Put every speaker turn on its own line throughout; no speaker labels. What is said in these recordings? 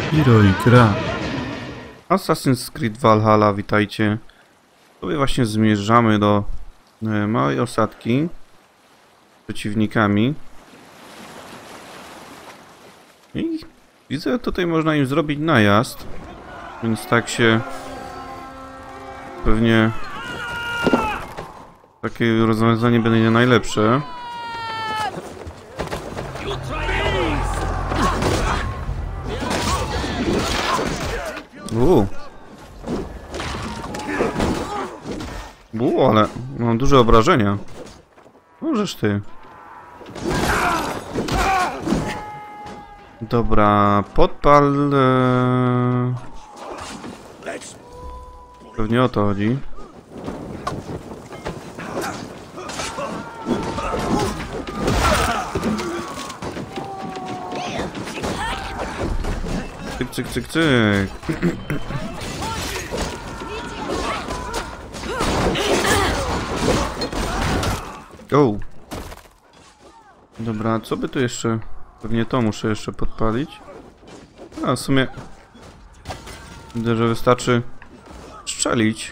Hero i gra. Assassin's Creed Valhalla, witajcie. Sobie właśnie zmierzamy do małej osadki z przeciwnikami. I widzę, tutaj można im zrobić najazd. Więc tak się pewnie takie rozwiązanie będzie najlepsze. Ale mam duże obrażenia. Możesz ty. Dobra, podpal. Pewnie o to chodzi. Cyk, cyk, cyk, cyk. O! Dobra, co by tu jeszcze? Pewnie to muszę jeszcze podpalić. A w sumie widzę, że wystarczy strzelić.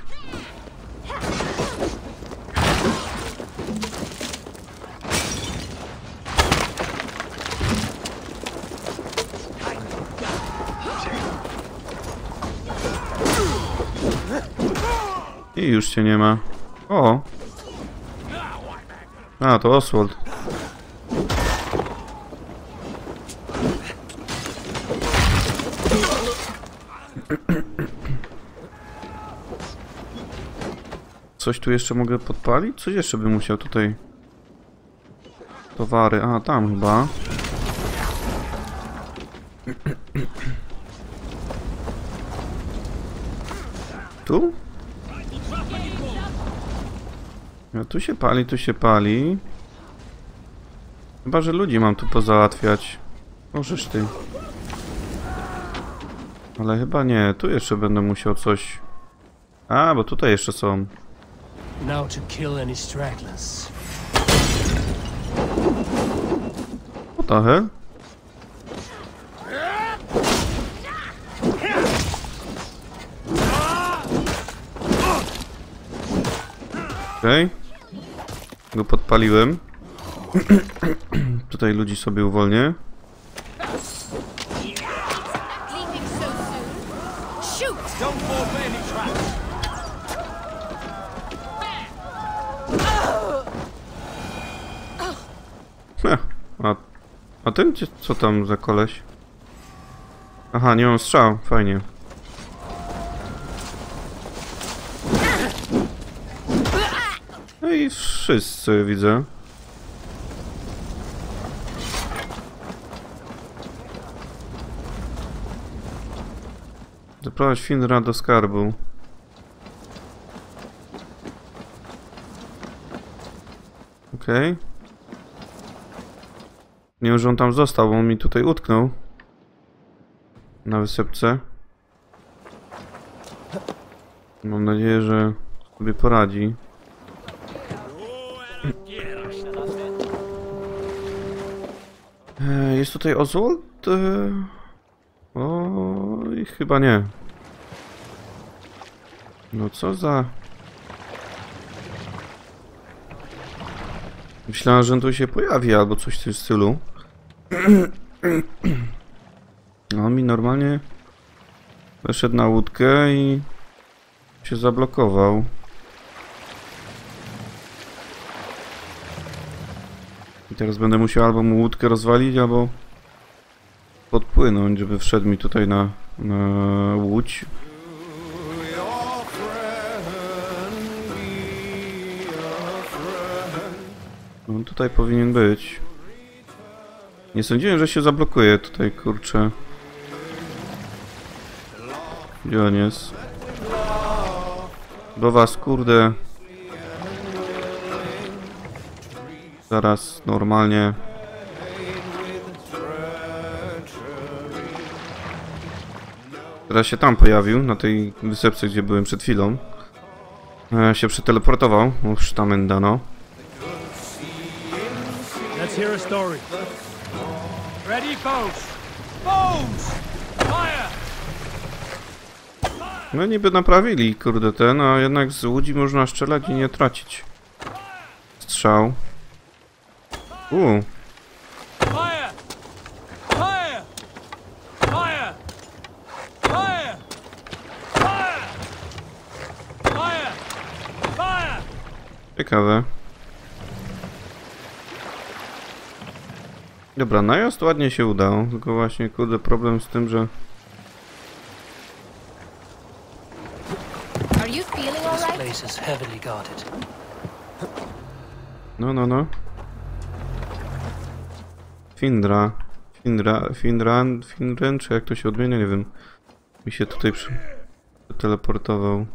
I już cię nie ma. O! A, to Oswald. Coś tu jeszcze mogę podpalić? Coś jeszcze bym musiał tutaj... Towary, a tam chyba. Tu? No, tu się pali, tu się pali. Chyba, że ludzi mam tu pozałatwiać. Możesz ty. Ale chyba nie, tu jeszcze będę musiał coś... A, bo tutaj jeszcze są.
Now to kill any stragglers.
What the hell? Okej. Go podpaliłem. Tutaj ludzi sobie uwolnię. A ten co tam za koleś? Aha, nie mam strzał, fajnie. No i wszyscy widzę. Zaprowadź Finra do skarbu. Okej. Nie wiem, że on tam został, bo on mi tutaj utknął. Na wysepce. Mam nadzieję, że sobie poradzi. Jest tutaj Oswald? O, i chyba nie. No co za... Myślałem, że on tu się pojawi albo coś w tym stylu. On mi normalnie weszedł na łódkę i się zablokował. I teraz będę musiał albo mu łódkę rozwalić, albo podpłynąć, żeby wszedł mi tutaj na łódź. No tutaj powinien być. Nie sądziłem, że się zablokuje tutaj, kurczę. Gdzie on jest? Do was, kurde. Zaraz, normalnie. Teraz się tam pojawił, na tej wysepce, gdzie byłem przed chwilą. Się przeteleportował. Już tam dano.
Let's hear a story. Ready, folks? Bones! Fire!
No niby naprawili, kurde, ten, a jednak z łudzi można strzelać i nie tracić. Strzał.
Fire! Fire! Fire! Fire! Fire! Fire! Fire!
Ciekawe. Dobra, najazd ładnie się udał, tylko właśnie, kurde, problem z tym, że...
Are you feeling all
This
right?
place is heavily guarded.
No. Findran, czy jak to się odmienia, nie wiem. Mi się tutaj teleportował.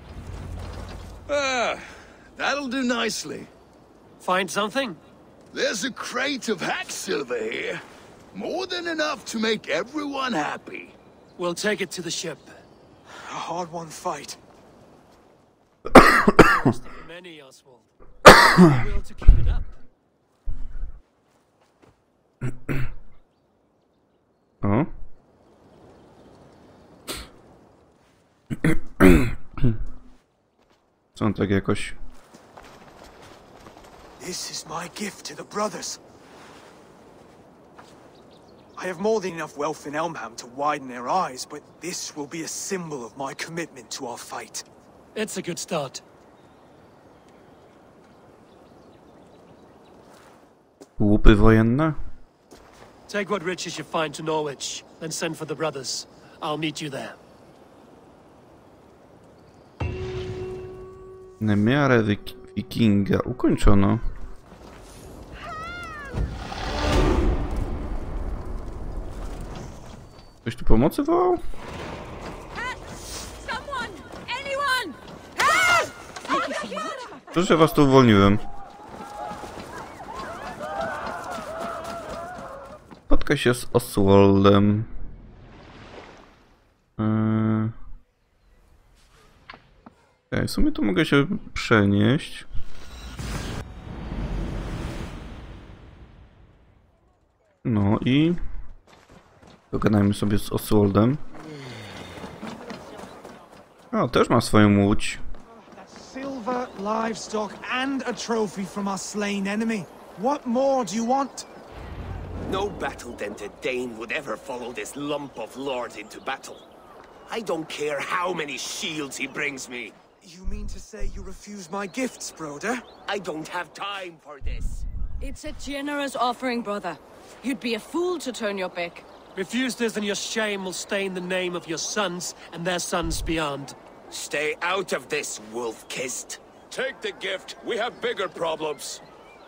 That'll do nicely.
Find something?
There's a crate of hack silver here. More than enough to make everyone happy.
We'll take it to the ship.
A hard-won fight.
Many, Oswald. Will to keep it up.
O. Co on tak jakoś...
This is my gift to the brothers. I have more than enough wealth in Elmham to widen their eyes, but this will be a symbol of my commitment to our fight.
It's a good start.
Łupy wojenne?
Take what riches you find to Norwich, then send for the brothers. I'll meet you there.
Nemiarę wikinga. Ukończono. Ktoś tu pomocy wołał?
Someone! Anyone! Help!
Proszę, że was tu uwolniłem. Spotkaj się z Oswaldem. Okay, w sumie tu mogę się przenieść. No i... Dogadajmy sobie z Oswaldem. O, też ma swoją łódź.
Silver, livestock, and a trophy from our slain enemy. What more do you want?
No battle-dented Dane would ever follow this lump of lord into battle. I don't care how many shields he brings me.
You mean to say you refuse my gifts, Broder?
I don't have time for this.
It's a generous offering, brother. You'd be a fool to turn your back.
Refuse this and your shame will stain the name of your sons and their sons beyond.
Stay out of this, wolf-kissed.
Take the gift. We have bigger problems.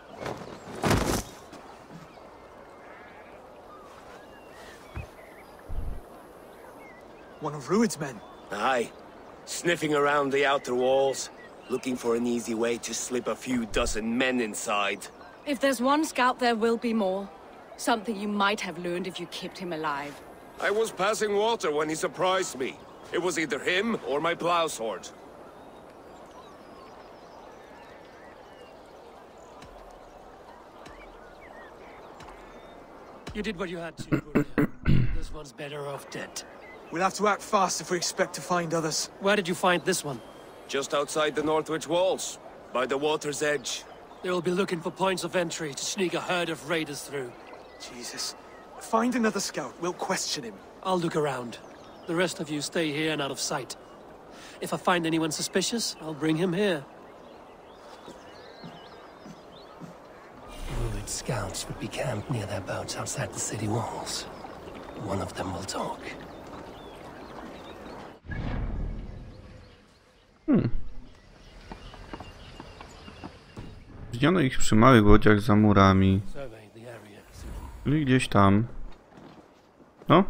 One of Rued's men.
Aye. Sniffing around the outer walls, looking for an easy way to slip a few dozen men inside.
If there's one scout, there will be more. Something you might have learned if you kept him alive.
I was passing water when he surprised me. It was either him or my plow sword.
You did what you had to, Bruder. This one's better off dead.
We'll have to act fast if we expect to find others.
Where did you find this one?
Just outside the Northwich walls, by the water's edge.
They will be looking for points of entry to sneak a herd of raiders through.
Jesus. Find another scout. We'll question him.
I'll look around. The rest of you stay here and out of sight. If I find anyone suspicious, I'll bring him here. Rued scouts would be camped near their boats outside the city walls. One of them will talk.
Widziano ich przy małych łodziach za murami.
Survey the area.
Czyli gdzieś tam. No?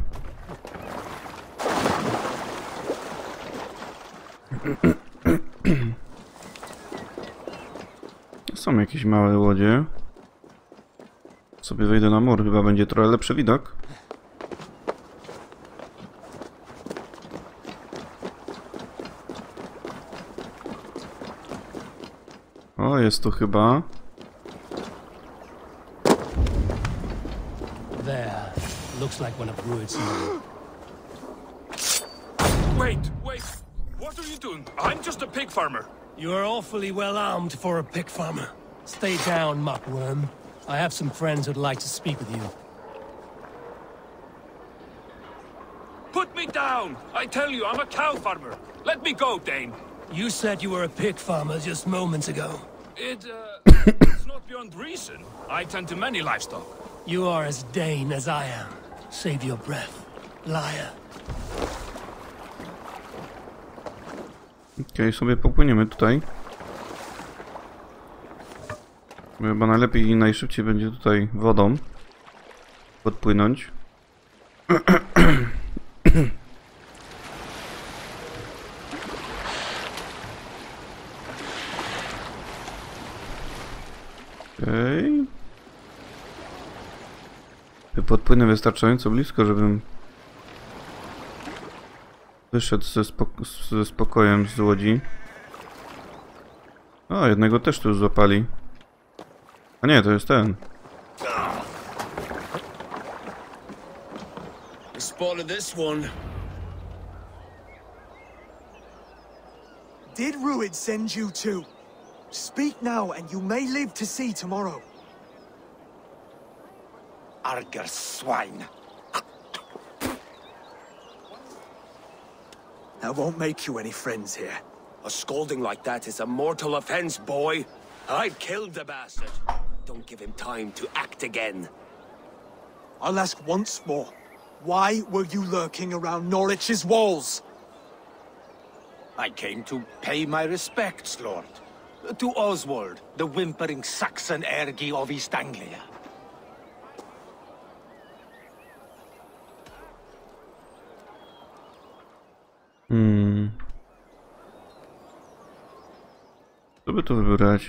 Są jakieś małe łodzie. Sobie wejdę na mur, chyba będzie trochę lepszy widok. O, jest tu chyba.
There. Looks like one of Rued's men.
Wait!
Halftund. I'm just a pig farmer.
You're awfully well armed for a pig farmer. Stay down, muckworm. I have some friends who'd like to speak with you.
Put me down! I tell you, I'm a cow farmer. Let me go, Dane.
You said you were a pig farmer just moments ago.
It's not beyond reason. I tend to many livestock.
You are as Dane as I am. Save your breath, liar.
Okej, sobie popłyniemy tutaj. Chyba najlepiej i najszybciej będzie tutaj wodą podpłynąć. Okej. Podpłynę wystarczająco blisko, żebym wyszedł ze spokojem z łodzi. O, jednego też tu już złapali. A nie, to jest ten.
Spotted this one.
Did Ruid send you too? Speak now, and you may live to see tomorrow.
Arger swine.
That won't make you any friends here.
A scolding like that is a mortal offense, boy. I've killed the bastard. Don't give him time to act again.
I'll ask once more. Why were you lurking around Norwich's walls?
I came to pay my respects, Lord. To Oswald, the whimpering Saxon ergi of East Anglia.
Co by tu wybrać?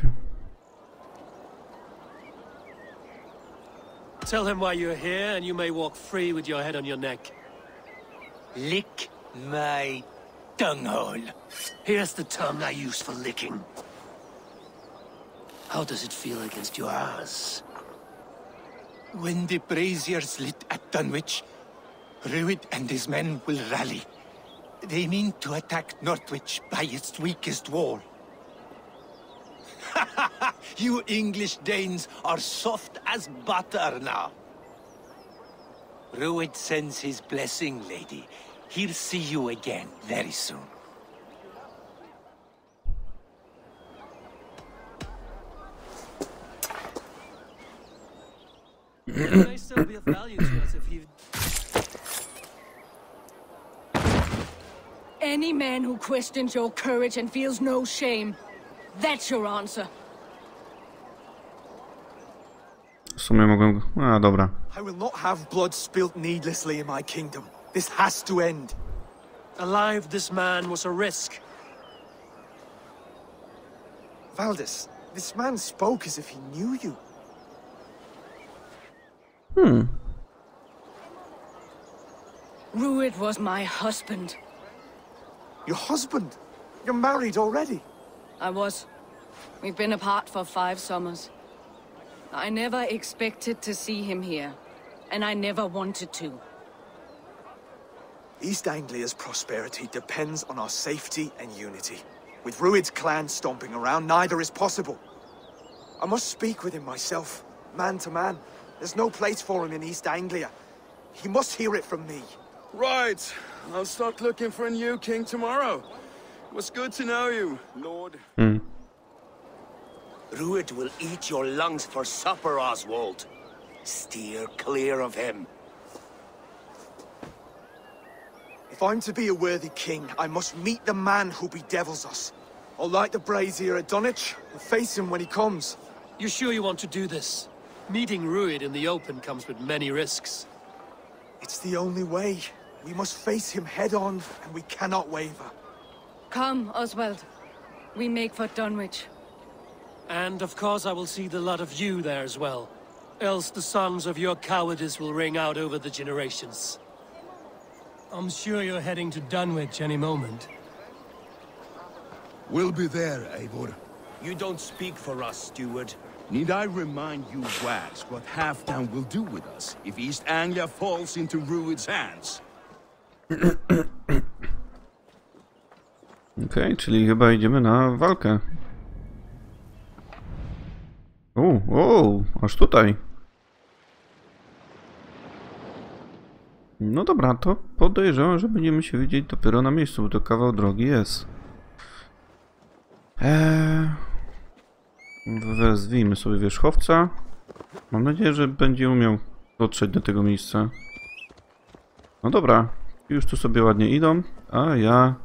Tell him why you're here, and you may walk free with your head on your neck.
Lick my tonguehole.
Here's the tongue I use for licking. How does it feel against your ass?
When the braziers lit at Dunwich, Ruid and his men will rally. They mean to attack Northwich by its weakest wall. You English Danes are soft as butter now. Ruid sends his blessing, lady. He'll see you again very soon.
It may still be of value to us if you...
Any man who questions your courage and feels no shame, that's your answer.
W sumie mogłem... A, dobra.
I will not have blood spilt needlessly in my kingdom. This has to end.
Alive, this man was a risk.
Valdis, this man spoke as if he knew you.
Ruid was my husband.
Your husband? You're married already?
I was. We've been apart for 5 summers. I never expected to see him here, and I never wanted to.
East Anglia's prosperity depends on our safety and unity. With Ruid's clan stomping around, neither is possible. I must speak with him myself, man to man. There's no place for him in East Anglia. He must hear it from me.
Right. I'll start looking for a new king tomorrow. It was good to know you, Lord.
Ruid will eat your lungs for supper, Oswald. Steer clear of him.
If I'm to be a worthy king, I must meet the man who bedevils us. I'll light the brazier at Dunwich and face him when he comes.
You sure you want to do this? Meeting Ruid in the open comes with many risks.
It's the only way. We must face him head-on, and we cannot waver.
Come, Oswald. We make for Dunwich.
And of course I will see the lot of you there as well. Else the songs of your cowardice will ring out over the generations. I'm sure you're heading to Dunwich any moment.
We'll be there, Eivor.
You don't speak for us, steward.
Need I remind you, Wags, what Halfdan will do with us if East Anglia falls into Ruid's hands?
Okej, czyli chyba idziemy na walkę. Aż tutaj. No dobra, to podejrzewam, że będziemy się widzieć dopiero na miejscu, bo to kawał drogi jest. Wezwijmy sobie wierzchowca. Mam nadzieję, że będzie umiał dotrzeć do tego miejsca. No dobra, już tu sobie ładnie idą, a ja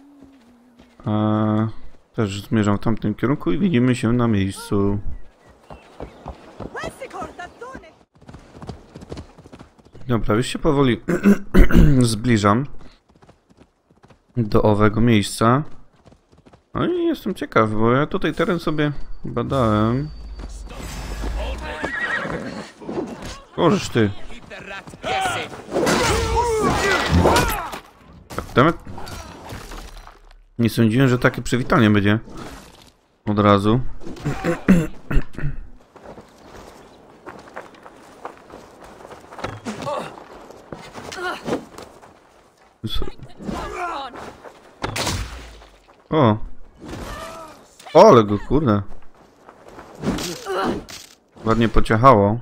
też zmierzam w tamtym kierunku i widzimy się na miejscu. Dobra, już się powoli zbliżam do owego miejsca. No i jestem ciekaw, bo ja tutaj teren sobie badałem. Bożeż ty. Temat. Nie sądziłem, że takie przywitanie będzie od razu. O! Ale go kurde. Ładnie pociechało.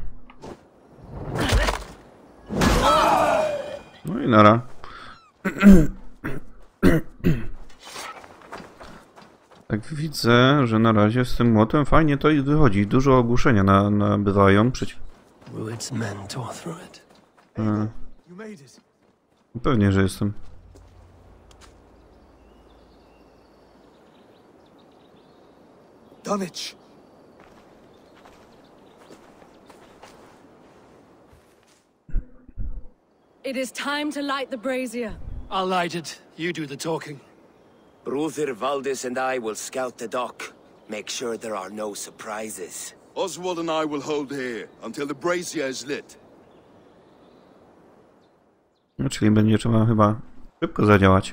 No i nara. Tak widzę, że na razie z tym młotem fajnie to i wychodzi. Dużo ogłuszenia nabywają.
Rued's men tore through it.
Pewnie, że jestem.
Dunwich!
It is time to light the brazier.
I'll light it. You do the talking.
Bruther Valdis and I will scout the dock. Make sure there are no surprises.
Oswald and I will hold here until the brazier is lit.
No, czyli będzie trzeba chyba szybko zadziałać.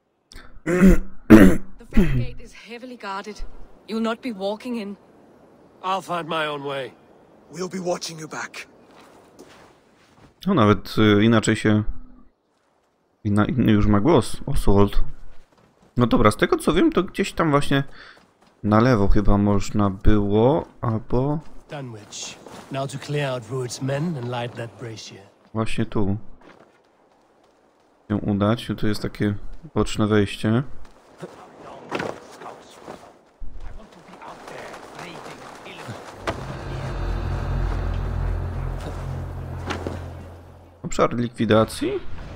The front gate is heavily guarded. You'll not be walking in.
I'll find my own way.
We'll be watching you back.
No nawet inaczej się... Inny już ma głos, Oswald. No dobra, z tego co wiem, to gdzieś tam właśnie na lewo chyba można było, albo...
Dunwich. Now to clear out Rued's men and light that brazier.
Właśnie tu się udać. Tu jest takie boczne wejście. Obszar likwidacji.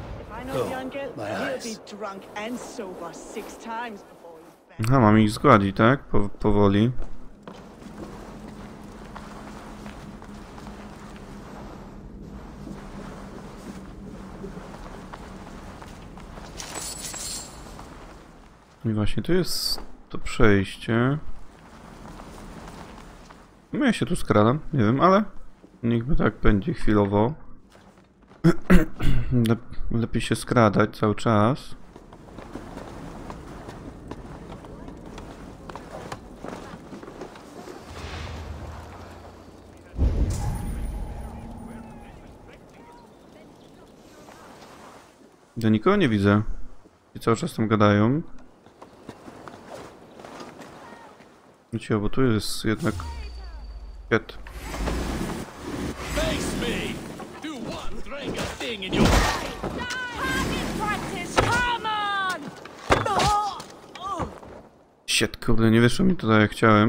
Aha, mam ich zgładzić, tak? Powoli. I właśnie tu jest to przejście. No ja się tu skradam, nie wiem, ale niechby tak będzie chwilowo. Lepiej się skradać cały czas. Ja nikogo nie widzę. I cały czas tam gadają. Wiecie, bo tu jest jednak... Kiet. Shit, kurde, nie wyszło mi tutaj jak chciałem.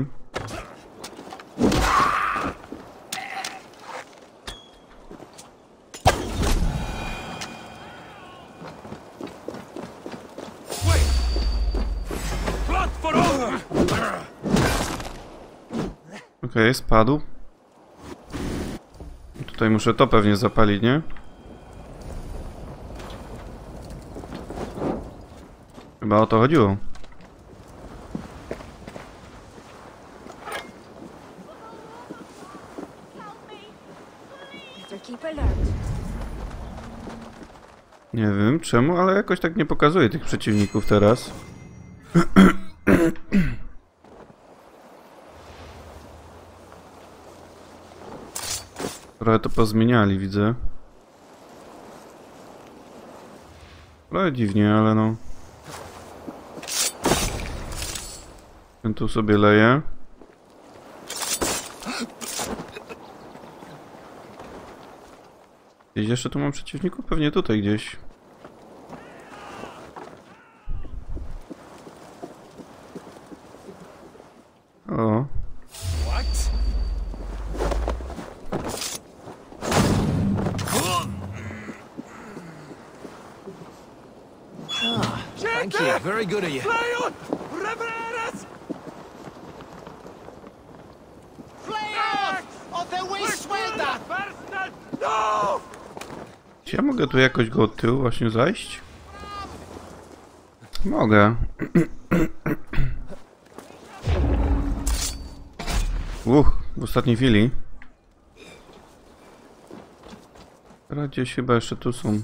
Okej, spadł. Tutaj muszę to pewnie zapalić, nie? Chyba o to chodziło. Nie wiem czemu, ale jakoś tak nie pokazuje tych przeciwników teraz. Trochę to pozmieniali, widzę. Trochę dziwnie, ale no. Ten tu sobie leje. Gdzieś jeszcze tu mam przeciwników? Pewnie tutaj gdzieś. O.
Thank you. Very good of you.
Czy ja mogę tu jakoś go od tyłu właśnie zajść? Mogę. W ostatniej chwili. Teraz gdzieś chyba jeszcze tu są.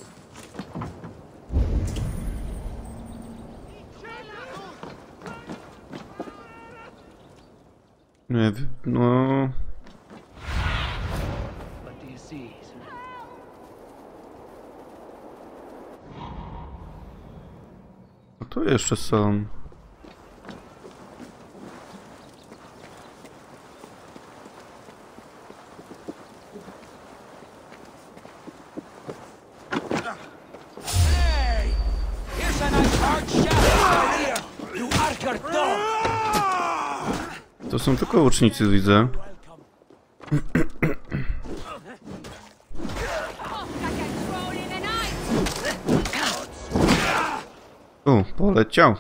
Nie wiem, no... A tu jeszcze są. To są tylko łucznicy, widzę. Poleciał.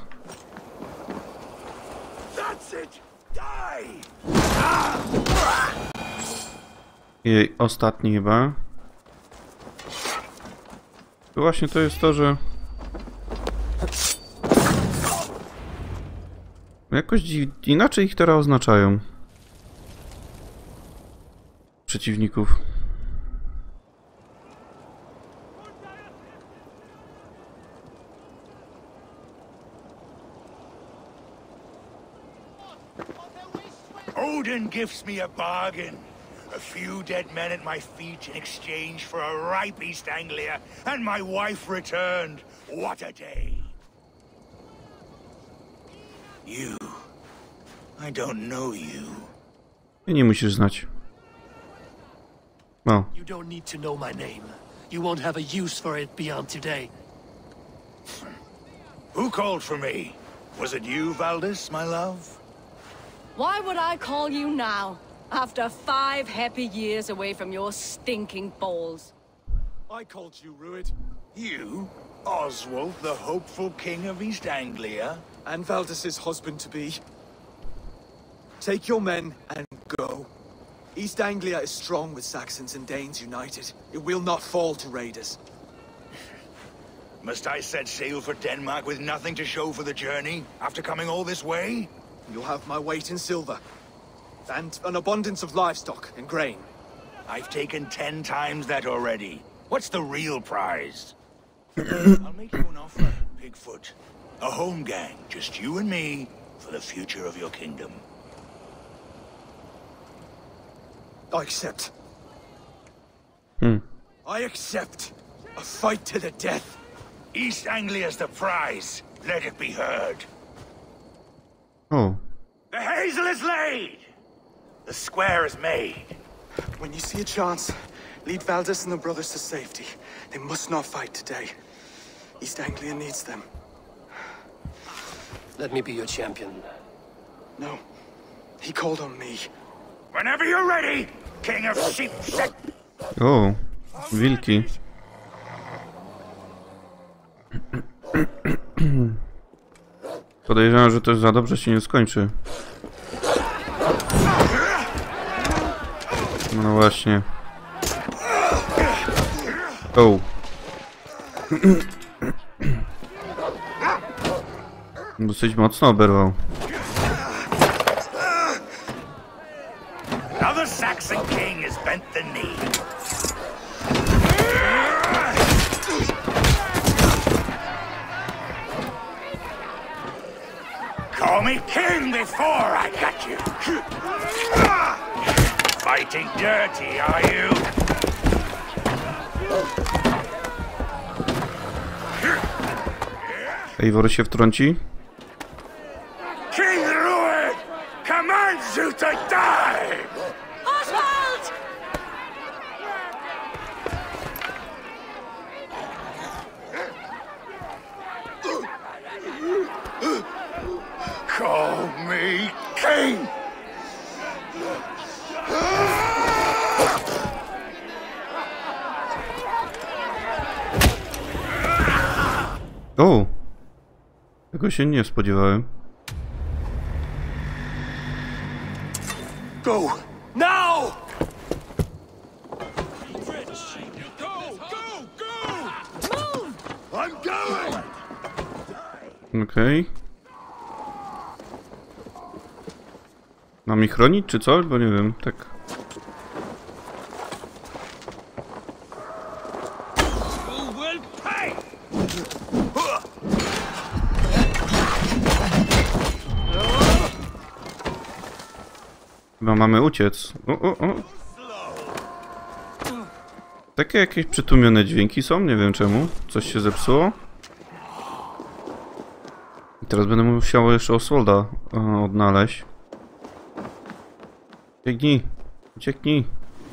Jej, ostatni chyba. Właśnie to jest to, że... Jakoś inaczej ich teraz oznaczają. Przeciwników.
Odin gives me a bargain. A few dead men at my feet in exchange for a ripe East Anglia, and my wife returned. What a day. You. I don't know you.
I nie musisz znać. No.
You don't need to know my name. You won't have a use for it beyond today.
Who called for me? Was it you, Valdis, my love?
Why would I call you now, after 5 happy years away from your stinking balls?
I called you, Rued.
You? Oswald, the hopeful king of East Anglia?
And Valdis's husband-to-be. Take your men and go. East Anglia is strong with Saxons and Danes united. It will not fall to raiders.
Must I set sail for Denmark with nothing to show for the journey, after coming all this way?
You'll have my weight in silver. And an abundance of livestock and grain.
I've taken 10 times that already. What's the real prize? I'll make you an offer, Bigfoot. A home gang, just you and me, for the future of your kingdom.
I accept. I accept. A fight to the death.
East Anglia's the prize. Let it be heard.
Oh.
The hazel is laid! The square is made.
When you see a chance, lead Valdis and the brothers to safety. They must not fight today. East Anglia needs them.
Let me be your champion.
No. He called on me.
Whenever you're ready, King of Sheep.
O, wilki. Podejrzewam, że to za dobrze się nie skończy. No właśnie. O. Dosyć mocno oberwał.
Now the Saxon king has bent the knee. Call me king before I got you. Fighting dirty, are you?
Eivor się wtrąci.
King Rued!
O! Tego się nie spodziewałem.
Go! Now! I'm going!
Okej. Mam ich chronić, czy co? Bo nie wiem, tak.
You will pay!
Chyba mamy uciec. O. Takie jakieś przytłumione dźwięki są, nie wiem czemu. Coś się zepsuło. I teraz będę musiał jeszcze Oswalda odnaleźć. Ucieknij.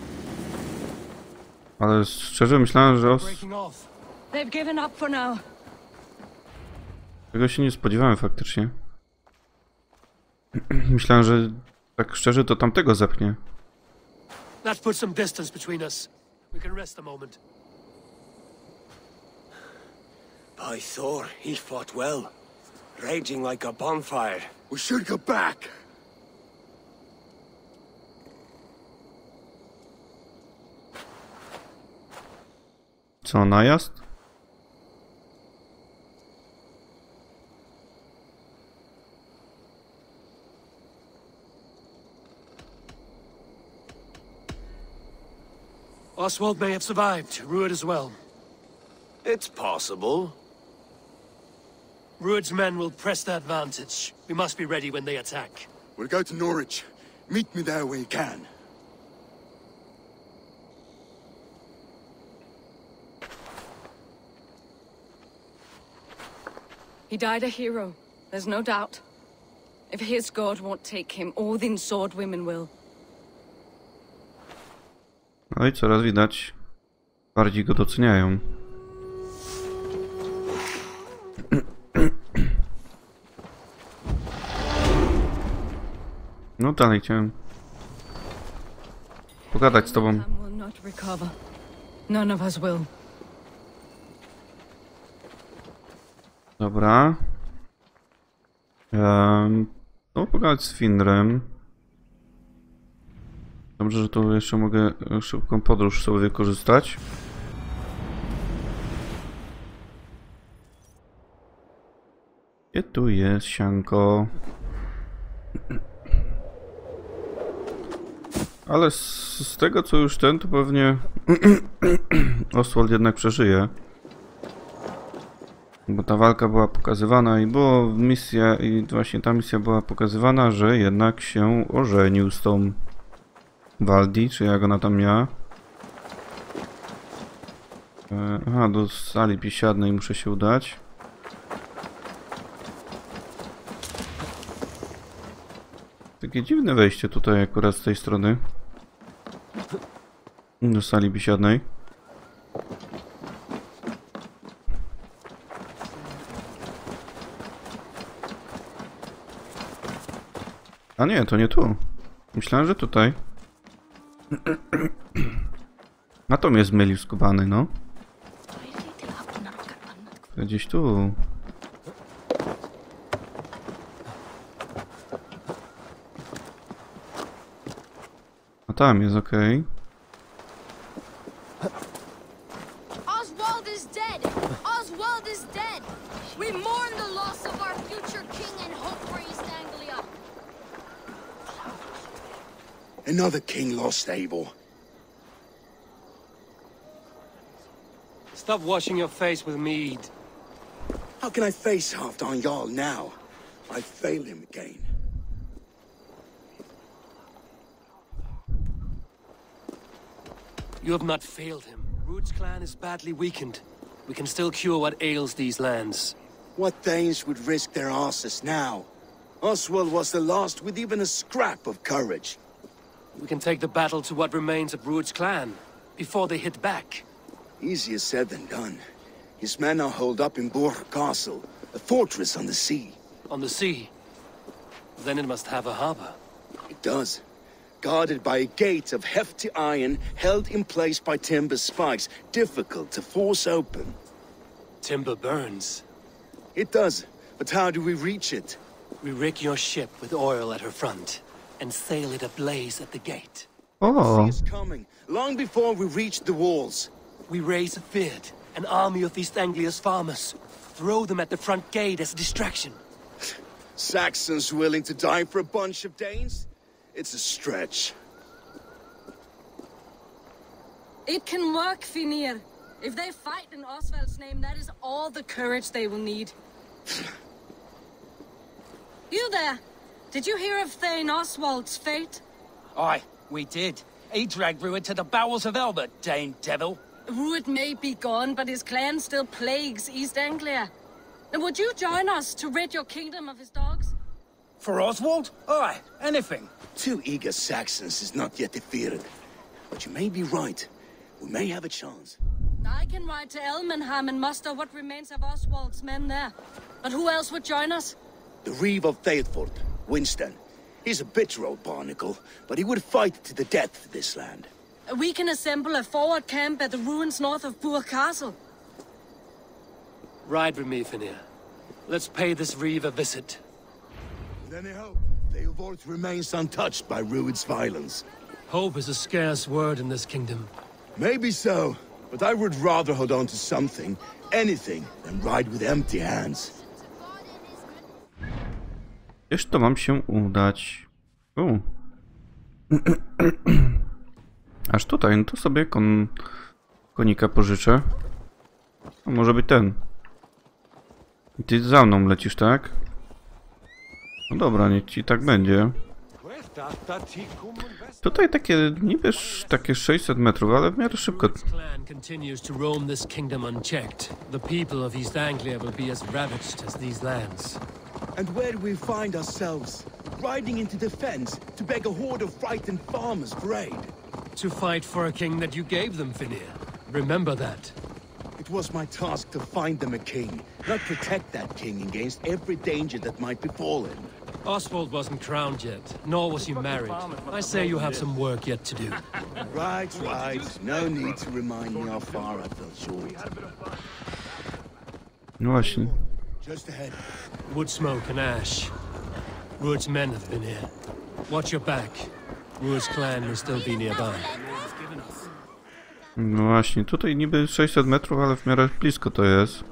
Ale szczerze myślałem, że
Breaking off.
They've given up for now.
tego się nie spodziewałem faktycznie. Myślałem, że tak szczerze to tamtego zepnie.
That puts some distance between us. We can rest a moment.
By Thor, he fought well. Raging like a bonfire.
We should go back!
Co, najazd?
Oswald may have survived. Rued as well.
It's possible.
Rued's men will press the advantage. We must be ready when they attack.
We'll go to Norwich. Meet me there when you can.
He died a hero. There's no doubt. If his god won't take him, Odin's sword women will.
No i coraz widać, bardziej go doceniają. No dalej chciałem pogadać z tobą.
Sam will not recover. None of us will.
Dobra. No pogadać z Finrem. Dobrze, że tu jeszcze mogę szybką podróż sobie wykorzystać. Gdzie tu jest sianko? Ale z tego co już to pewnie Oswald jednak przeżyje. Bo ta walka była pokazywana i było misja, i właśnie ta misja była pokazywana, że jednak się ożenił z tą Waldi, czy jak ona tam miała. Aha, do sali biesiadnej muszę się udać. Takie dziwne wejście tutaj akurat z tej strony. Do sali biesiadnej. A nie, to nie tu. Myślałem, że tutaj. A to mnie zmylił skubany, no. Gdzieś tu. A tam jest, okej.
Oswald is dead! Oswald is dead! We mourn the loss of our future king and hope for East Anglia.
Another king lost, Abel.
Stop washing your face with mead.
How can I face Halfdan Jarl now? I failed him again.
You have not failed him. Rued's clan is badly weakened. We can still cure what ails these lands.
What Danes would risk their asses now? Oswald was the last with even a scrap of courage.
We can take the battle to what remains of Rued's clan, before they hit back.
Easier said than done. His men are holed up in Borg Castle, a fortress on the sea.
On the sea? Then it must have a harbor.
It does. Guarded by a gate of hefty iron, held in place by timber spikes, difficult to force open.
Timber burns.
It does, but how do we reach it?
We rig your ship with oil at her front, and sail it ablaze at the gate.
O,
See us coming, long before we reach the walls.
We raise a Fyrd, an army of East Anglia's farmers. Throw them at the front gate as a distraction.
Saxons willing to die for a bunch of Danes? It's a stretch.
It can work, Finir. If they fight in Oswald's name, that is all the courage they will need. You there! Did you hear of Thane Oswald's fate?
Aye, we did. He dragged Rued to the bowels of Elbert, Dane devil.
Rued may be gone, but his clan still plagues East Anglia. And would you join us to rid your kingdom of his dogs?
For Oswald? Aye, anything.
2 eager Saxons is not yet defeated. But you may be right. We may have a chance.
I can ride to Elmenham and muster what remains of Oswald's men there. But who else would join us?
The Reeve of Thetford, Winston. He's a bitter old barnacle, but he would fight to the death for this land.
We can assemble a forward camp at the ruins north of Bure Castle.
Ride with me, Finir. Let's pay this Reeve a visit.
Then I hope Theodort remains untouched by Rued's violence.
Hope is a scarce word in this kingdom.
Maybe so, but I would rather hold on to something, anything, than ride with empty hands.
Gdzież to mam się udać? Aż tutaj, no to sobie konika pożyczę. A może być ten. I ty za mną lecisz, tak? No dobra, niech ci tak będzie. Tutaj takie, niby takie 600 metrów, ale w miarę szybko.
Clan continues to roam this kingdom unchecked. The people of East Anglia will be as ravaged as these lands.
And where do we find ourselves? Riding into defense to beg a horde of frightened farmers for aid.
To fight for a king that you gave them, Finir. Remember that.
It was my task to find them a king, not protect that king against every danger that might befall him.
Oswald wasn't crowned yet, nor was he married. I say you have some work yet to do.
Right. No need to remind me how far I fell short.
No właśnie.
Just ahead.
Wood smoke and ash. Rued's men have been here. Watch your back. Rued's clan may still be nearby.
No właśnie, tutaj niby 600 metrów, ale w miarę blisko to jest.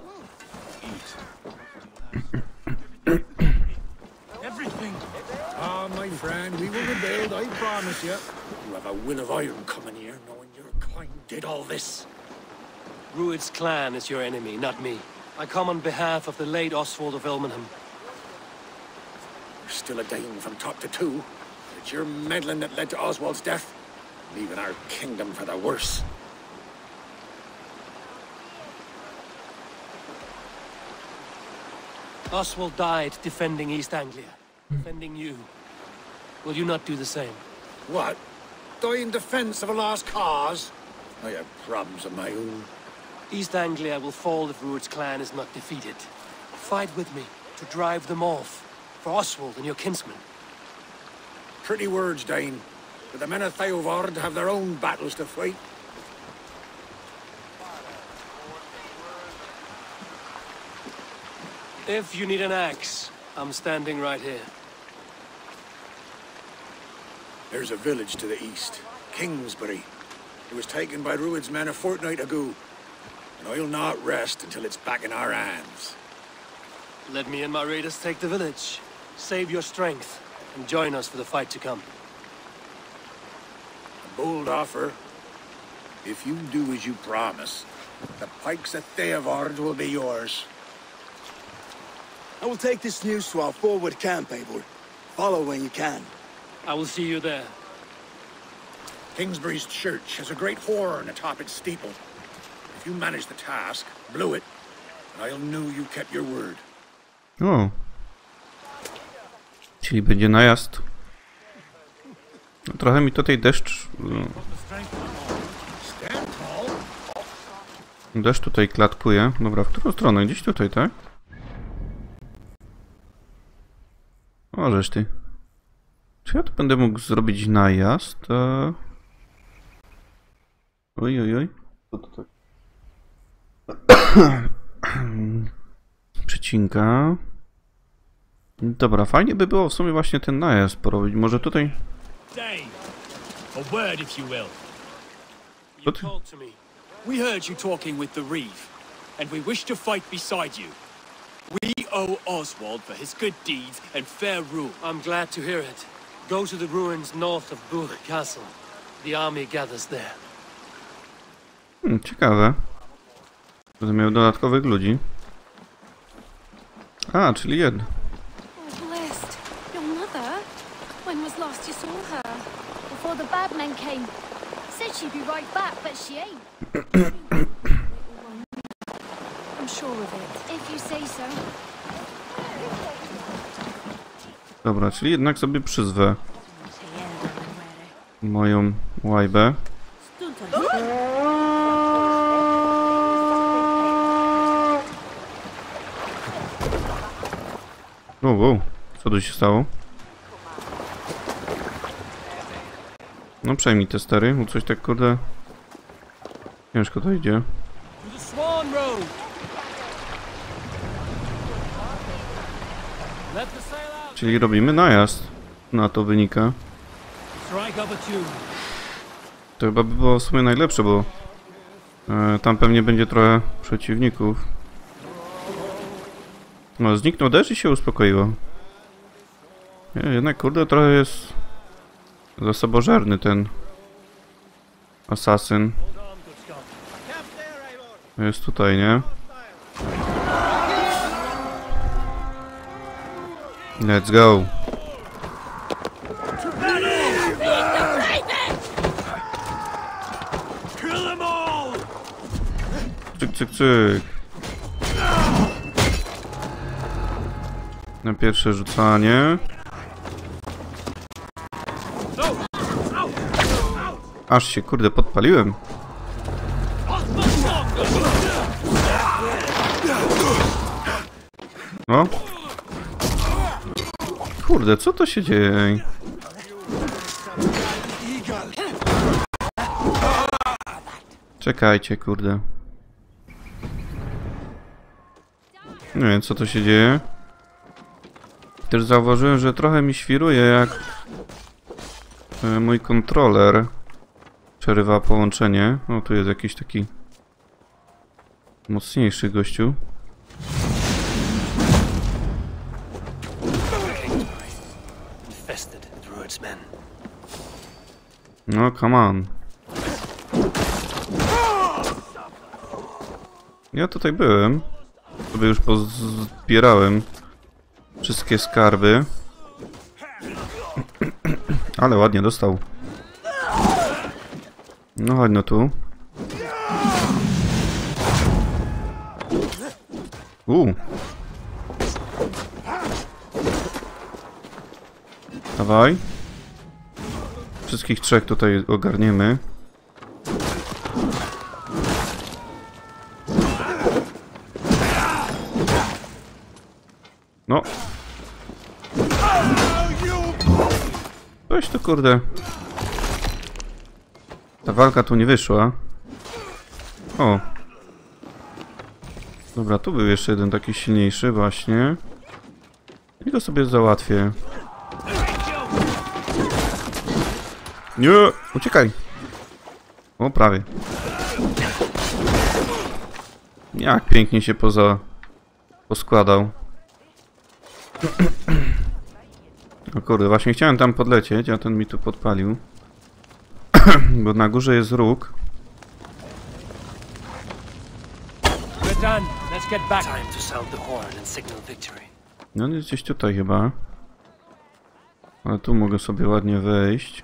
Everything. Ah, my friend, we will rebuild, I promise you. You have a will of iron coming here, knowing your kind did all this.
Rued's clan is your enemy, not me. I come on behalf of the late Oswald of Elmenham.
You're still a Dane from top to toe. It's your meddling that led to Oswald's death, leaving our kingdom for the worse.
Oswald died defending East Anglia, defending you. Will you not do the same?
What? Die in defense of a lost cause? I have problems of my own.
East Anglia will fall if Rued's clan is not defeated. Fight with me to drive them off, for Oswald and your kinsmen.
Pretty words, Dane. But the men of Theodord have their own battles to fight.
If you need an axe, I'm standing right here.
There's a village to the east, Kingsbury. It was taken by Rued's men a fortnight ago. And I'll not rest until it's back in our hands.
Let me and my raiders take the village. Save your strength, and join us for the fight to come.
A bold offer. If you do as you promise, the pikes of Theodord will be yours.
I will take this news to our forward camp, Eivor. Follow when you can.
I will see you there.
Kingsbury's church has a great horn atop its steeple. If you manage the task, blow it, and I'll know you kept your word.
O. Czyli będzie najazd. No, trochę mi tutaj deszcz... Deszcz tutaj klatkuje. Dobra, w którą stronę? Gdzieś tutaj, tak? O, żeż ty. Czy ja tu będę mógł zrobić najazd? Oj. Co to tak? odcinka. Dobra, fajnie by było w sumie właśnie ten najazd porobić. Może tutaj...
A word, if you will. You called to me.
We heard you talking with the Reeve, and we wish to fight beside you. We owe Oswald for his good deeds and fair rule.
I'm glad to hear it. Go to the ruins north of Buch Castle. The army gathers there.
Ciekawe. Będę miał dodatkowych ludzi. A, czyli jeden.
Blessed. Your mother? When was last you saw her? Before the bad men came. Said she'd be right back, but she ain't. I'm sure of it. If you say so.
Dobra, czyli jednak sobie przyzwę moją łajbę. Wow, co tu się stało? No przejmij te stery, bo coś tak kurde ciężko to idzie. Czyli robimy najazd. Na to wynika. To chyba by było w sumie najlepsze, bo tam pewnie będzie trochę przeciwników. No, zniknął deszcz i się uspokoiło. Jednak kurde trochę jest zasobożerny ten asasyn. Jest tutaj, nie? Let's go. Cyk, cyk, cyk. Na pierwsze rzucanie. Aż się kurde podpaliłem. No. Kurde, co to się dzieje? Czekajcie, kurde. Nie wiem, co to się dzieje. Też zauważyłem, że trochę mi świruje, jak mój kontroler przerywa połączenie. O, tu jest jakiś taki mocniejszy gościu. No, come on. Ja tutaj byłem. Sobie już pozbierałem wszystkie skarby. Ale ładnie dostał. No chodź no tu. Dawaj. Wszystkich trzech tutaj ogarniemy. No. Coś to kurde. Ta walka tu nie wyszła. O. Dobra, tu był jeszcze jeden taki silniejszy właśnie. I go sobie załatwię. Nie! Uciekaj! O, prawie. Jak pięknie się poskładał. O kurde, właśnie chciałem tam podlecieć, a ten mi tu podpalił. Bo na górze jest róg. No on jest gdzieś tutaj chyba. Ale tu mogę sobie ładnie wejść.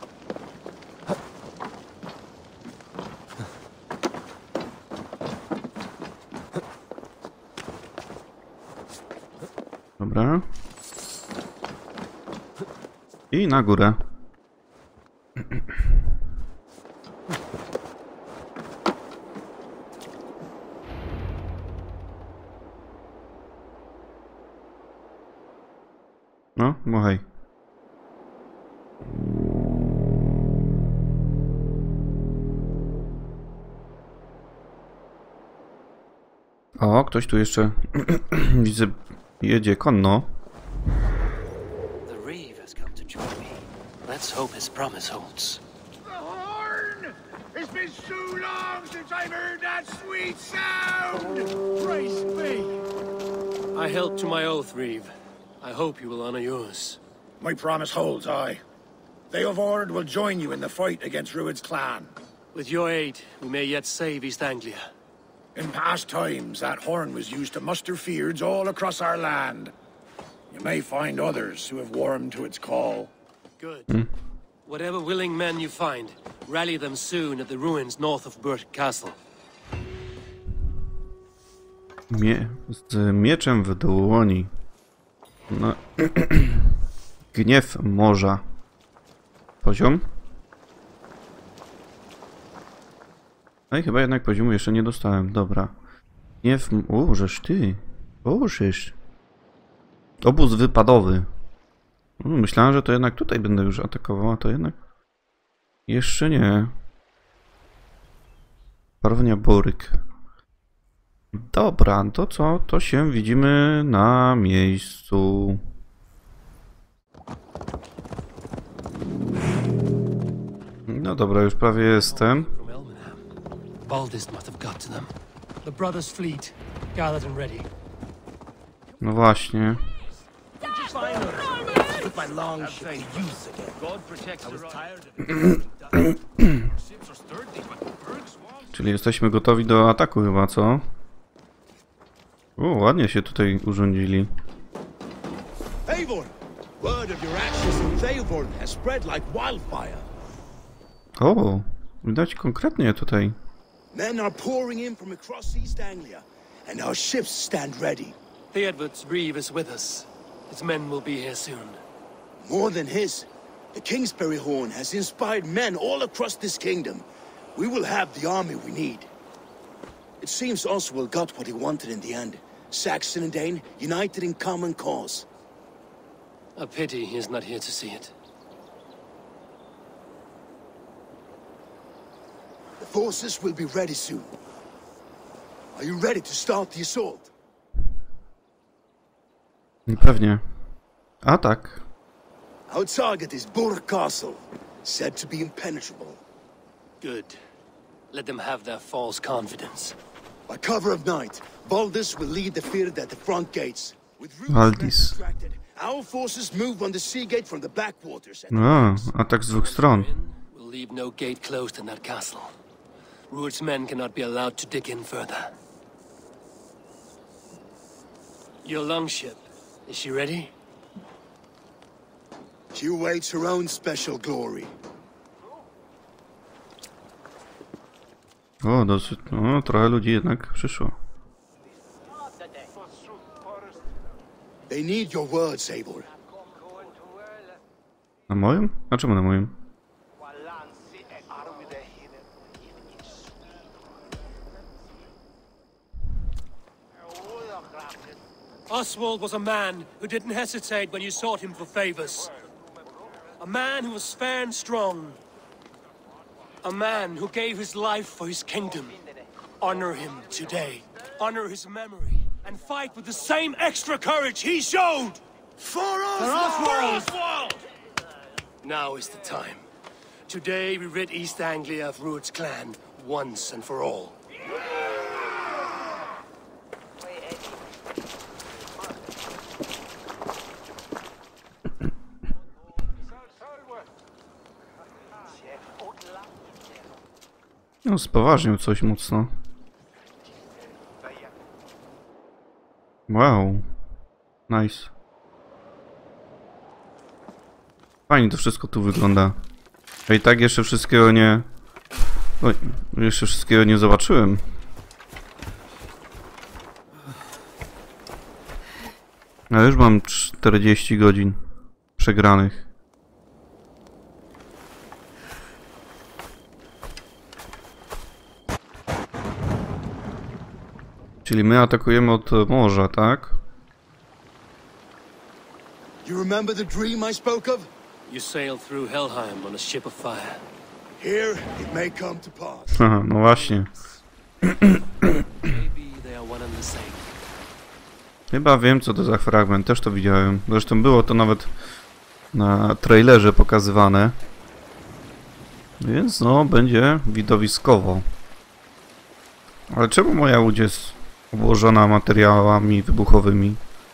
Dobra. I na górę. No, machaj. O, ktoś tu jeszcze widzę, jedzie konno.
The Reeve has come to join me. Let's hope his promise holds.
The horn! It's been so long since I've heard that sweet sound! Praise me!
I held to my oath, Reeve. I hope you will honor yours.
My promise holds, aye. Theodord will join you in the fight against Rued's clan.
With your aid, we may yet save East Anglia.
In past times, that horn was used to muster fyrds all across our land. You may find others who have warmed to its call.
Good. Whatever willing men you find, rally them soon at the ruins north of Burt Castle.
Z mieczem w dłoni. No. Gniew morza. Poziom? No i chyba jednak poziomu jeszcze nie dostałem. Dobra. Gniew... żeż ty. Żeż. Obóz wypadowy. Myślałem, że to jednak tutaj będę już atakował, a to jednak... Jeszcze nie. Parownia Boryk. Dobra, to co? To się widzimy na miejscu. No dobra, już prawie jestem.
Baldist must have got to them. The brothers' fleet, gathered and ready.
No właśnie. Czyli jesteśmy gotowi do ataku chyba, co? Ładnie się tutaj urządzili.
Eivor! Word of your actions in Theodord has spread like wildfire.
O, widać konkretnie tutaj.
Men are pouring in from across East Anglia, and our ships stand ready.
Theodward's Reeve is with us. His men will be here soon.
More than his, the Kingsbury Horn has inspired men all across this kingdom. We will have the army we need. It seems Oswald got what he wanted in the end. Saxon and Dane united in common cause.
A pity he is not here to see it.
The forces will be ready soon. Are you ready to start the assault?
Pewnie. A tak.
Our target is Burt Castle, said to be impenetrable.
Good. Let them have their false confidence.
By cover of night, Valdis will lead the field at the front gates. With
Valdis.
distracted, our forces move on the sea gate from the backwaters.
Atak z dwóch stron.
We'll leave no gate closed in that castle. Rued's men cannot be allowed to dig in further. Your longship, is she ready?
She awaits her own special glory.
Dosyć, trochę ludzi jednak przyszło.
They need your words, Eivor.
Na moim? A czemu na moim?
Oswald was a man who didn't hesitate when you sought him for favors. A man who was fair and strong. A man who gave his life for his kingdom. Honor him today. Honor his memory. And fight with the same extra courage he showed!
For
Oswald! Now is the time. Today we rid East Anglia of Rued's clan once and for all.
Spoważnił coś mocno. Wow. Nice. Fajnie to wszystko tu wygląda. A i tak jeszcze wszystkiego nie... Oj, jeszcze wszystkiego nie zobaczyłem. Ale już mam 40 godzin przegranych. Czyli my atakujemy od morza, tak?
You remember the dream I spoke of?
You sailed through Helheim on a ship of fire.
Here it may come to pass.
Aha, no właśnie.
Maybe they are one and the
Chyba wiem, co to za fragment, też to widziałem. Zresztą było to nawet na trailerze pokazywane. Więc no, będzie widowiskowo. Ale czemu moja łódź jest obłożona materiałami wybuchowymi?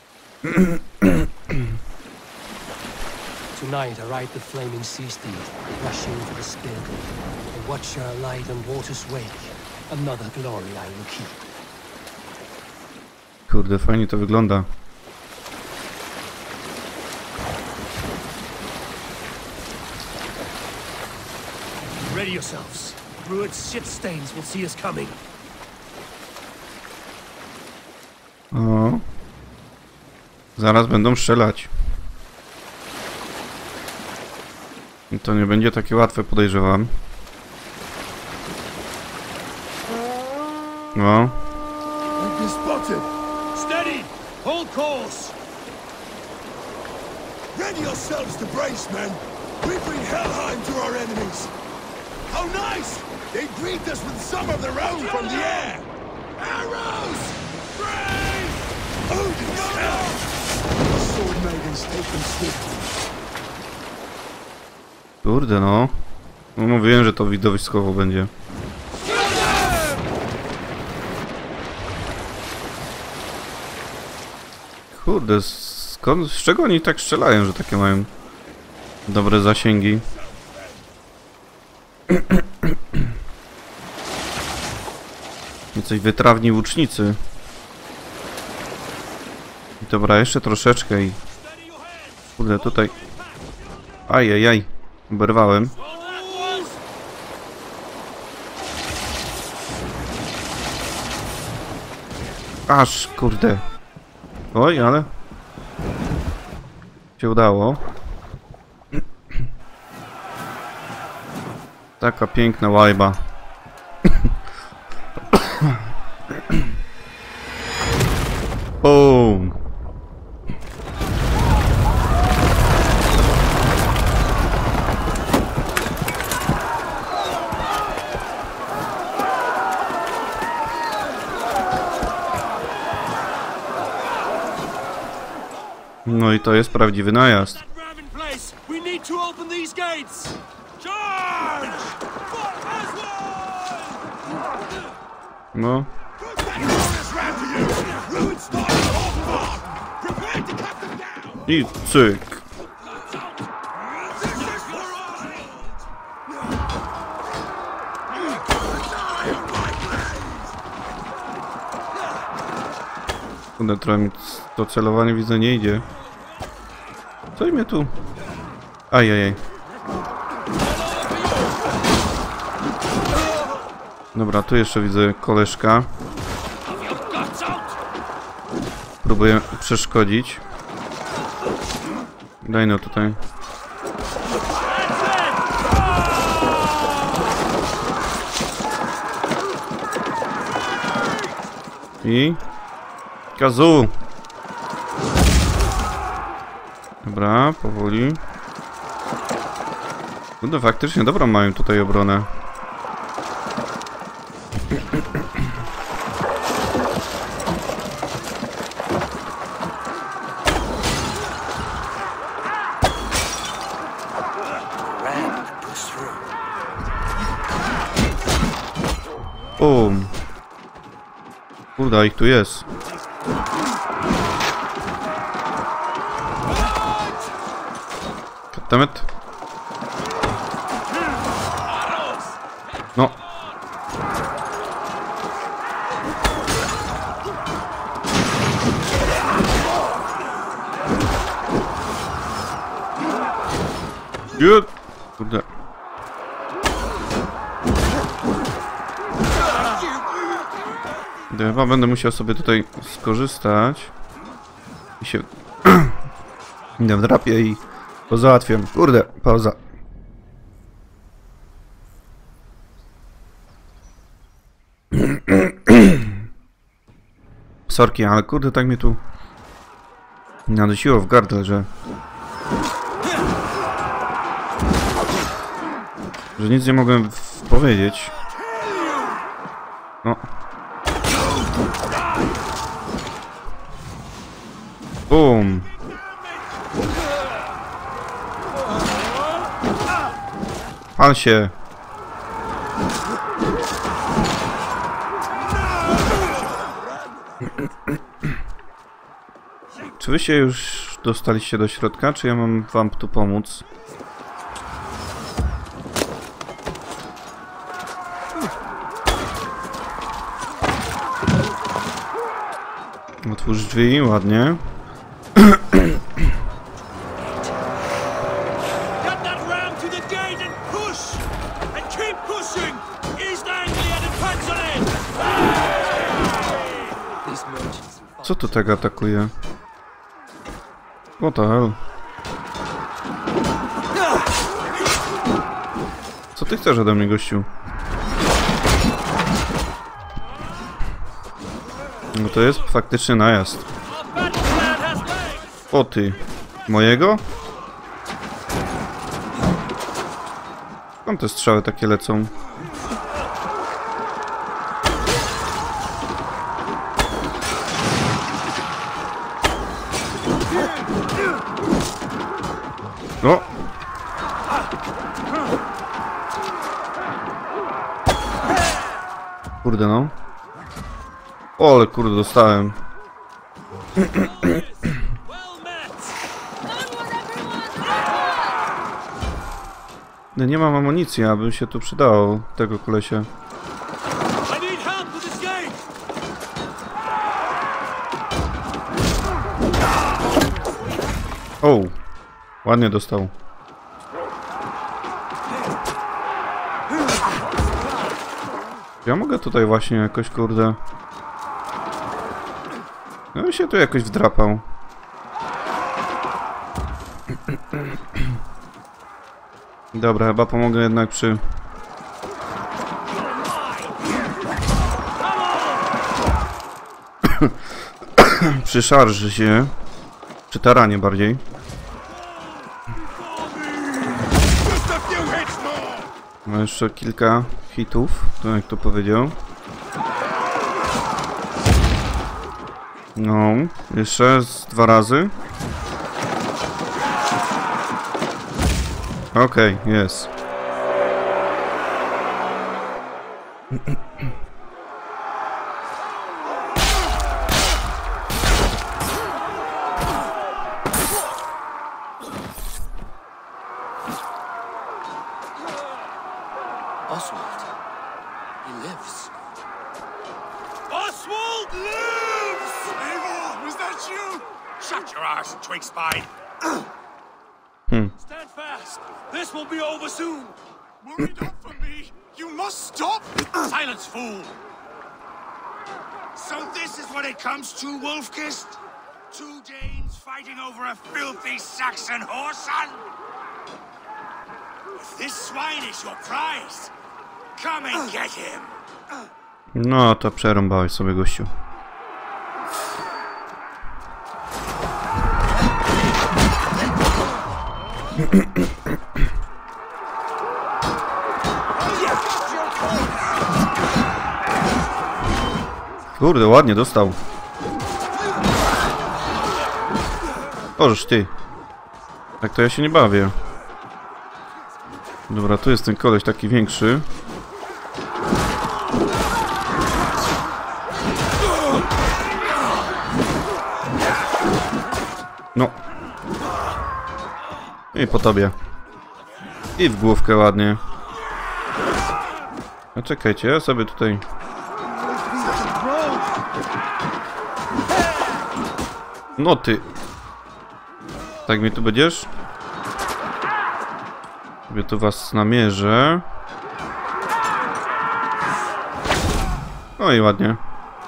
Tonight I ride the flaming sea steed, rushing for the spill. A watcher light on water's wake. Another glory I will keep.
Kurde, fajnie to wygląda.
Ready yourselves. Druid's shit stains will see us coming.
O. Zaraz będą strzelać. I to nie będzie takie łatwe, podejrzewam. No.
Steady! Hold course! Ready yourselves to brace, men! We bring Helheim to our enemies! How nice! They greet us with some of their own from the air! Arrows! Brave! Odin's hell! The sword maidens take them swiftly.
Kurde, no. No mówiłem, że to widowiskowo będzie. Kurde, skąd, z czego oni tak strzelają, że takie mają dobre zasięgi? Coś wytrawni łucznicy. Dobra, jeszcze troszeczkę i... Kurde, tutaj... Ajajaj, oberwałem. Aż, kurde. Oj, ale... się udało. Taka piękna łajba. Boom. No i to jest prawdziwy najazd. No. I cyk. Kurde, trochę mi to celowanie widzę nie idzie. Co mnie tu? Ajajaj. Dobra, tu jeszcze widzę koleżka. Próbuję przeszkodzić. Daj no tutaj. I... Kazu! Dobra, powoli. Kurde, faktycznie dobrą mają tutaj obronę. Kurde, ich tu jest. Goddammit. No. Good. Kurde. Chyba będę musiał sobie tutaj skorzystać i się idę w drapie i to załatwiam. Kurde, pauza. Sorki, ale kurde, tak mnie tu nadusiło w gardle, że nic nie mogłem powiedzieć. No. Bum. Pal się. Czy wy się już dostaliście do środka, czy ja mam wam tu pomóc? Otwórz drzwi, ładnie. Co tu tego atakuje? What the hell? Co ty chcesz ode mnie, gościu? No to jest faktycznie najazd. O ty. Mojego? Skąd te strzały takie lecą? O! Kurde no. O, ale kurde dostałem. No nie mam amunicji, aby się tu przydało tego kolesia. O! Ładnie dostał. Ja mogę tutaj właśnie jakoś, kurde... No i się tu jakoś wdrapał. Dobra, chyba pomogę jednak przy... przy szarży się. Przy taranie bardziej. No jeszcze kilka hitów, to jak to powiedział. No, jeszcze z 2 razy. Okej, jest.
Oswald. He lives.
Oswald lives!
Eivor, was that you?
Shut your arse, twig spine!
Stand fast. This will be over soon.
Worry not for me. You must stop.
Silence, fool! So this is what it comes to, Wolfkist? 2 Danes fighting over a filthy Saxon whoreson? If this swine is your prize, come and get him!
No to przerąbałeś sobie, gościu. Kurde, ładnie dostał. Ożeż ty. Tak to ja się nie bawię. Dobra, tu jest ten koleś taki większy. No. I po tobie. I w główkę ładnie. No czekajcie, ja sobie tutaj... No ty. Tak mi tu będziesz? Sobie tu was namierzę. No i ładnie.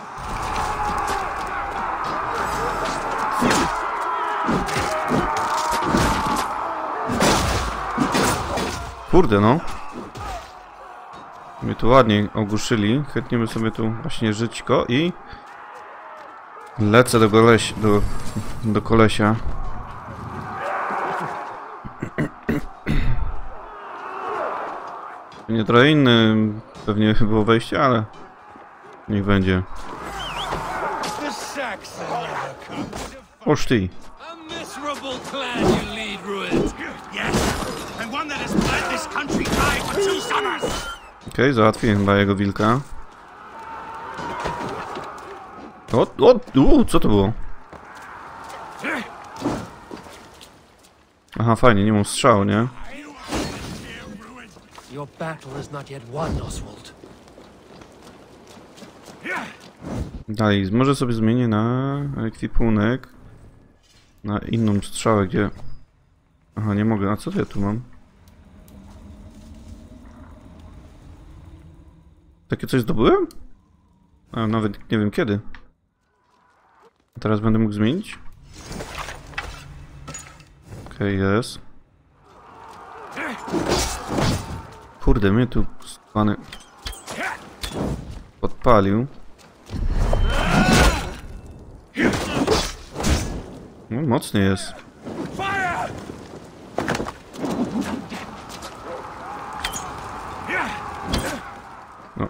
Kurde no. Mnie tu ładnie ogłuszyli. Chętnie by sobie tu właśnie żyćko i... Lecę do kolesia. Nie trochę inny pewnie było wejście, ale niech będzie.
The Saxon never comes to
Oż ty.
A miserable clan you lead, Rued.
Yes, and one that has bled this country dry for 2 summers.
Okej, załatwiłem chyba jego wilka. Co to było? Aha, fajnie, nie mam strzału, nie?
Your battle is not yet won, Oswald.
Dalej, może sobie zmienię na ekwipunek. Na inną strzałę, gdzie... Aha, nie mogę. A co to ja tu mam? Takie coś zdobyłem? A, nawet nie wiem kiedy. A teraz będę mógł zmienić? Okej, jest. Kurde, mnie tu skłany podpalił. No, mocny jest. No.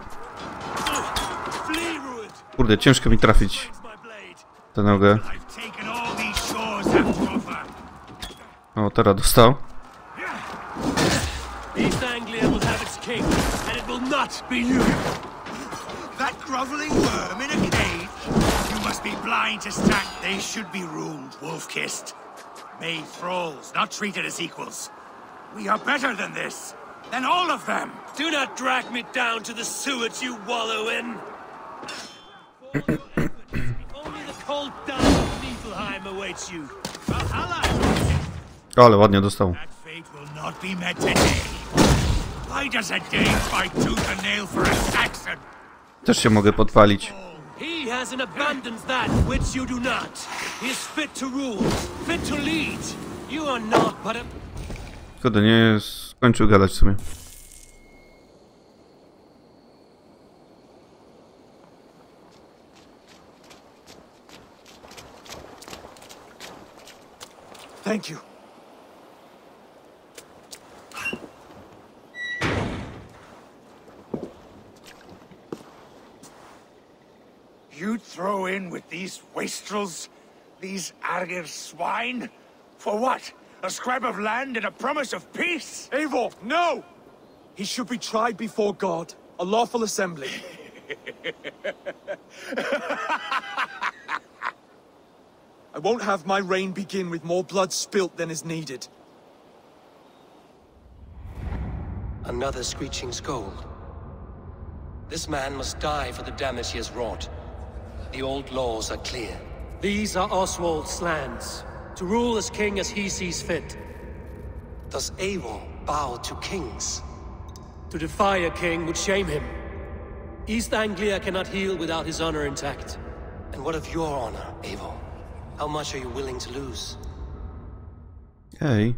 Kurde, ciężko mi trafić tę nogę. O, teraz dostał.
East Anglia will have its king, and it will not be you.
That groveling worm in a cage? You must be blind to stack. They should be ruled, wolf-kissed. Made thralls, not treated as equals. We are better than this. Than all of them.
Do not drag me down to the sewage you wallow in. Only the cold down of Niflheim awaits you. Valhalla!
Ale ładnie dostał.
That fate will not be met today. Why does a Dane fight tooth and nail for a Saxon?
Też się mogę podpalić.
He has an abundance that which you do not. He is fit to rule, fit to lead. You are not but a...
Szkoda, nie skończył gadać w sumie.
Thank you.
You'd throw in with these wastrels? These Argir swine? For what? A scrap of land and a promise of peace?
Eivor, no! He should be tried before God, a lawful assembly. I won't have my reign begin with more blood spilt than is needed.
Another screeching scold. This man must die for the damage he has wrought. The old laws are clear. These are Oswald's lands, to rule as king as he sees fit. Does Eivor bow to kings? To defy a king would shame him. East Anglia cannot heal without his honor intact. And what of your honor, Eivor? How much are you willing to lose?
Hej.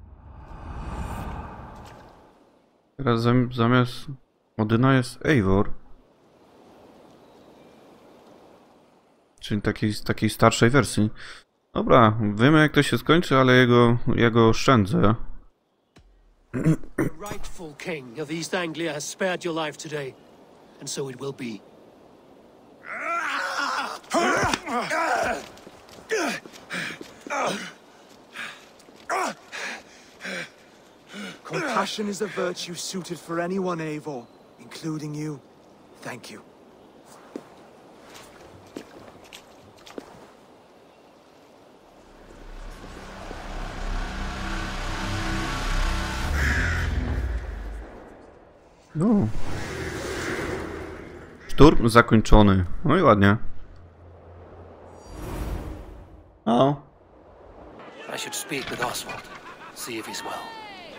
Teraz zamiast Odyna jest Eivor. Czyli takiej starszej wersji. Dobra, wiemy jak to się skończy, ale ja go oszczędzę.
The rightful king of East Anglia has spared your life today, and so it will be.
Compassion is a virtue suited for anyone, Eivor, including you. Thank you.
No. Szturm zakończony. No i ładnie. O.
I should speak with Oswald. See if he's well.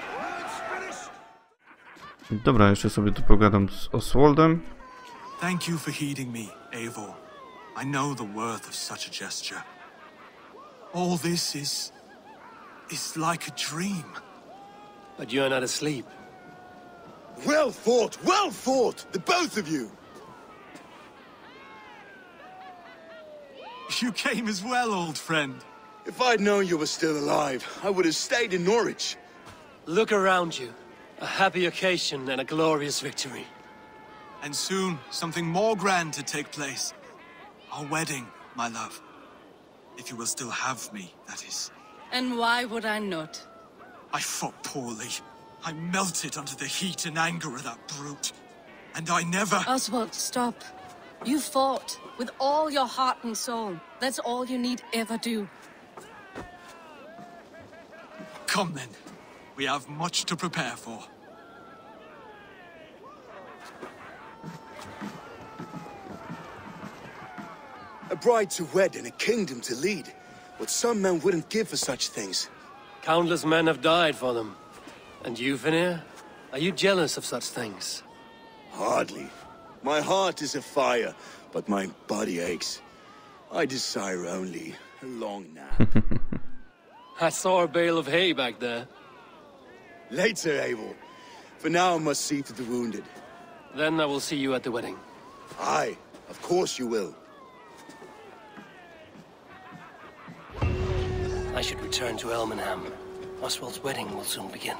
Dobra, jeszcze sobie tu pogadam z Oswaldem.
Thank you for heeding me, Eivor. I know the worth of such a gesture. All this is like a dream.
But you're not asleep.
Well fought, the both of you!
You came as well, old friend.
If I'd known you were still alive, I would have stayed in Norwich.
Look around you. A happy occasion and a glorious victory.
And soon, something more grand to take place. Our wedding, my love. If you will still have me, that is.
And why would I not?
I fought poorly. I melted under the heat and anger of that brute. And I never...
Oswald, stop. You fought with all your heart and soul. That's all you need ever do.
Come then. We have much to prepare for.
A bride to wed and a kingdom to lead. What some men wouldn't give for such things.
Countless men have died for them. And you, Vanir? Are you jealous of such things?
Hardly. My heart is afire, but my body aches. I desire only a long nap.
I saw a bale of hay back there.
Later, Abel. For now, I must see to the wounded.
Then I will see you at the wedding.
Aye, of course you will.
I should return to Elmenham. Oswald's wedding will soon begin.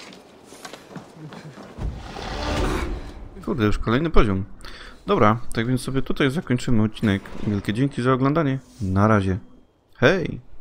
Kurde, już kolejny poziom. Dobra, tak więc sobie tutaj zakończymy odcinek. Wielkie dzięki za oglądanie. Na razie. Hej!